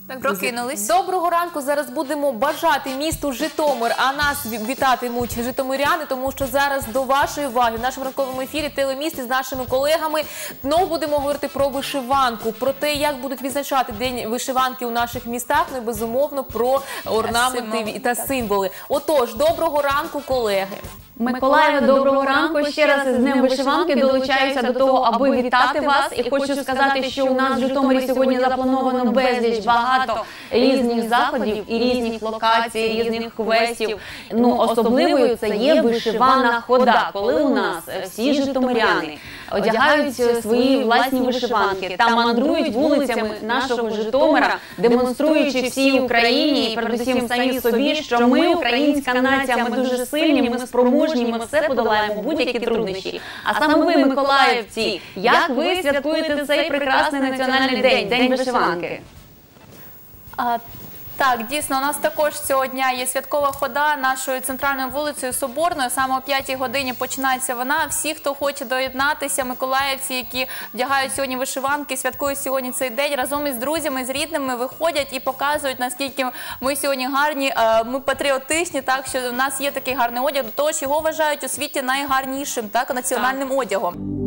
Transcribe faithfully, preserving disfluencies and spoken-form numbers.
Так, прокинулись. Доброго ранку. Зараз будемо бажати місту Житомир, а нас вітатимуть житомиряни, тому що зараз до вашої уваги в нашому ранковому ефірі телеміст із нашими колегами знову будемо говорити про вишиванку, про те, як будуть відзначати День вишиванки у наших містах, ну і безумовно про орнаменти та символи. Отож, доброго ранку, колеги. Миколаїве, доброго ранку. Ще раз із Днем вишиванки долучаюся до того, аби вітати вас. І хочу сказати, що у нас в Житомирі сьогодні заплановано безліч, багато різних заходів і різних локацій, різних квестів. Ну, особливою це є вишивана хода, коли у нас всі житомиряни одягають свої власні вишиванки та мандрують вулицями нашого Житомира, демонструючи всій Україні і передусім самі собі, що ми, українська нація, ми дуже сильні, ми спроможні, ми все подолаємо, будь-які труднощі. А саме ви, миколаївці, як ви святкуєте цей прекрасний національний день, День вишиванки? А, так, дійсно, у нас також цього дня є святкова хода нашою центральною вулицею Соборною. Саме о п'ятій годині починається вона. Всі, хто хоче доєднатися, миколаївці, які вдягають сьогодні вишиванки, святкують сьогодні цей день, разом із друзями, з рідними виходять і показують, наскільки ми сьогодні гарні, ми патріотичні, так, що у нас є такий гарний одяг, до того ж його вважають у світі найгарнішим, так, національним одягом.